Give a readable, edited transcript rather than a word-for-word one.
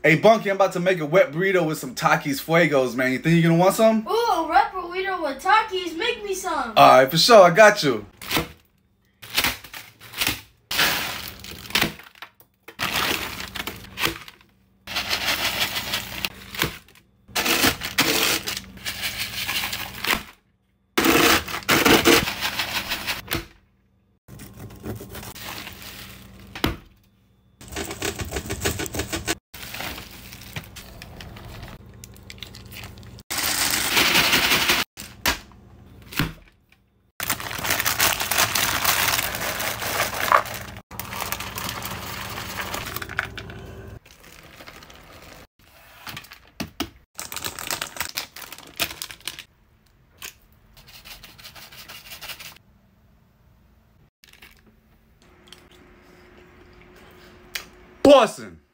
Hey, Bunky, I'm about to make a wet burrito with some Takis Fuegos, man. You think you're gonna want some? Ooh, a wet burrito with Takis. Make me some. Alright, for sure. I got you. Boston.